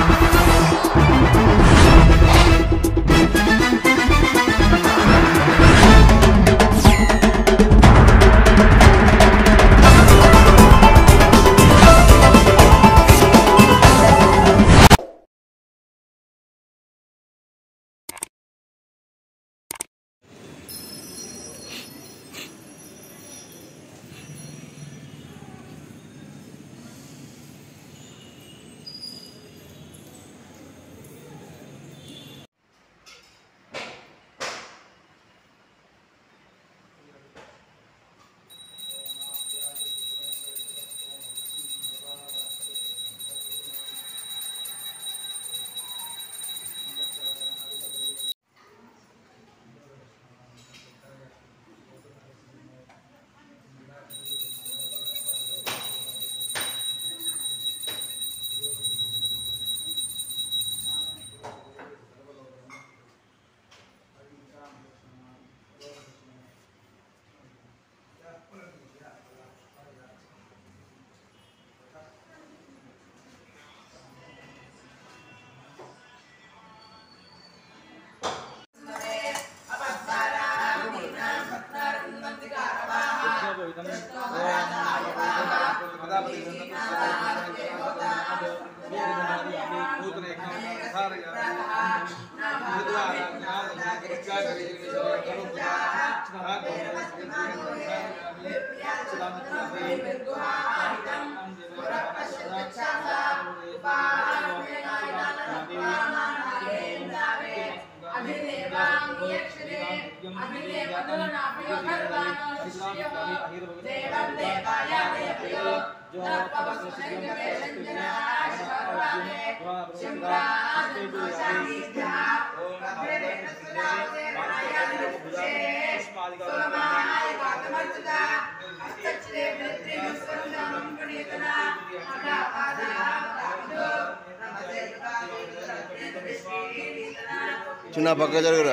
చిన్న పక్క జరుగురా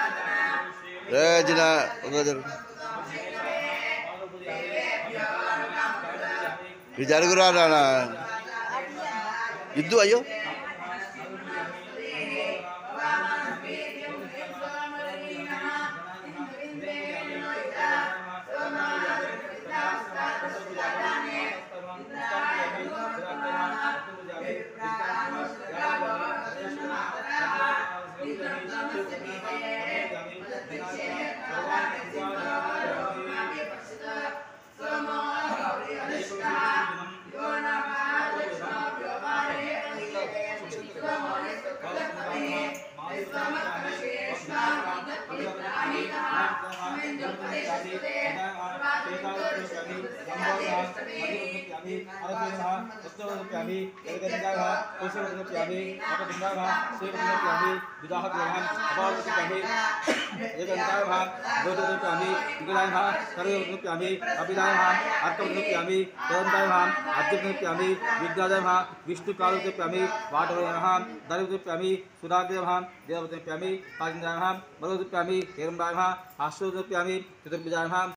చిన్న పక్క జరుగు జరుగురా నాన్న ఇద్దు అయ్యో विष्णु कालुप्यामी वाटवयम दरिप्यामी सुराग्रभाम देवप्यामी पांजाम मरुप्यामी हिरण्यम आश्रोप्यामी चतुर्भुजाम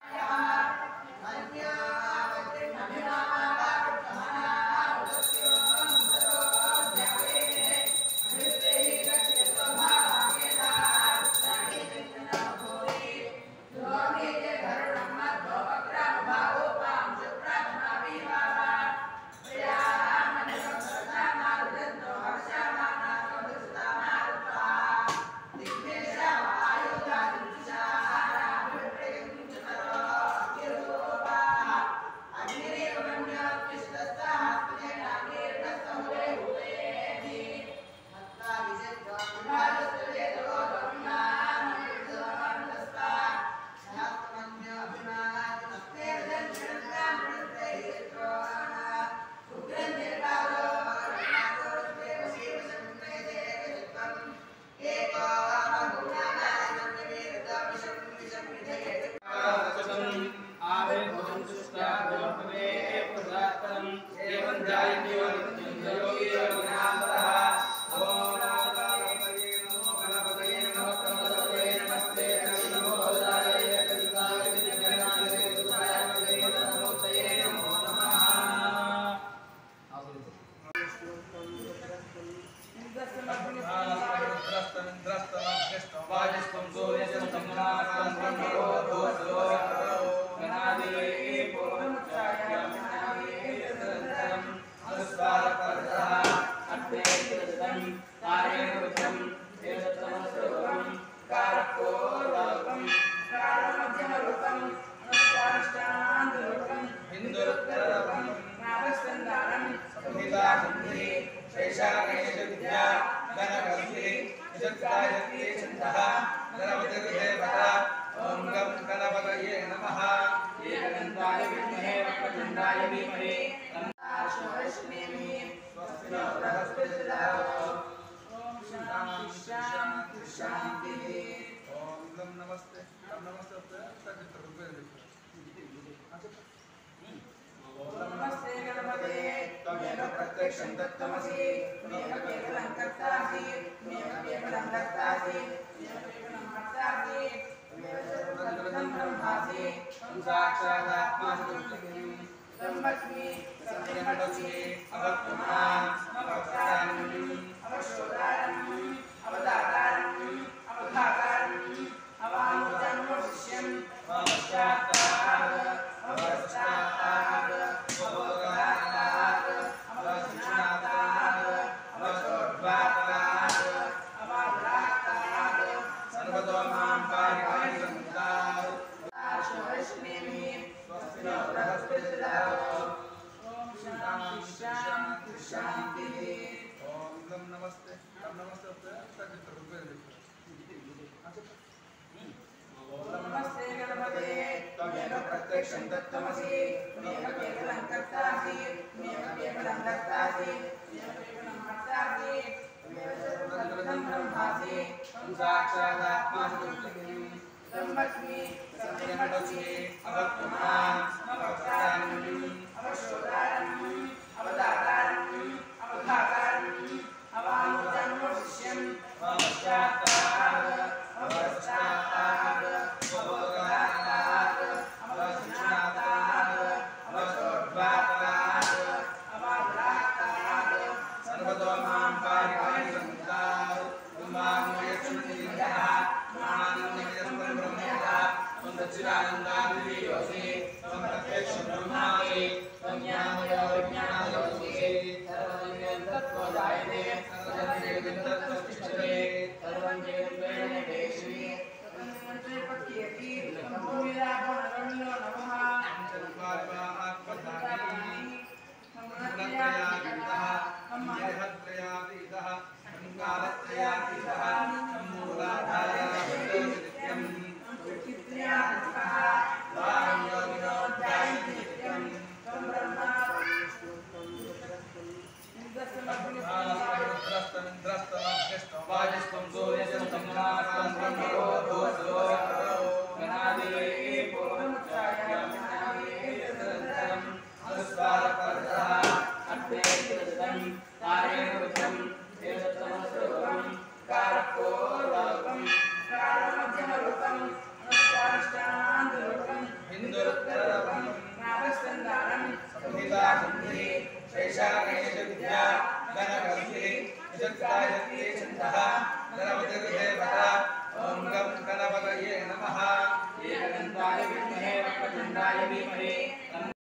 प्रत्यक्षं तत्त्वमसि त्वमेव केवलं कर्तासि त्वमेव केवलं कर्तासि त्वमेव केवलं कर्तासि त्वमेव सर्वं ब्रह्मासि त्वं साक्षादात्मासि ब्रह्मस्मि सत्यमस्मि अवक्तमान् अवक्तारम् अवशोदारम् अवदातारम् अवधातारम् अवानुजन्मशिष्यम् अवश्चात्तात् अवश्चात्तात् प्रत्यक्षं तत्त्वमसि त्वमेव केवलं कर्तासि त्वमेव केवलं कर्तासि त्वमेव केवलं कर्तासि त्वमेव सर्वं ब्रह्मासि त्वं साक्षादात्मासि ब्रह्मस्मि सत्यमस्मि अवक्तमान् अवक्तारम् अवशोदारम् अवदातारम् अवधातारम् अवानुजन्मशिष्यम् अवश्चात्तात् अवश्चात्तात् अवोगातात् अवश्चात्तात् अवशोद्वातात् अवादातात् सर्वतो मां पारिपालिसन्तात् तुमान्मयच्छुतिः मान्मयस्तं ब्रह्मयः त्वं सच्चिदानन्दादियोऽसि त्वं प्रत्यक्षं ब्रह्मासि त्वं ज्ञानमयो विज्ञानयोऽसि सर्वं तत्त्वजायते सर्वं तत्त्वतिष्ठते सर्वं वेदेन वेदेषु प्रत्येकि नमोविरागणो नमः सर्वात्मधानी मूलत्रयातीतः देहत्रयातीतः संकालत्रयातीतः मूलाधारः चित्रयातीतः वां योगिनो ध्यायन्ति नित्यं तं ब्रह्मा वाजस्त्वं सूर्यस्त्वं नास्तं ब्रह्मोऽधोऽसो गणादिवे पूर्वमुच्चार्यं गणादिवेदन्तरम् अनुस्वारपरतः अर्थेतिरदं कारेण वृद्धं वेदत्वमस्वरूपं कारकोलोकं कारमध्यमरूपं अनुस्वारिष्टान्तरूपं हिन्दुरुत्तररूपं नागस्कन्धानं संहितासं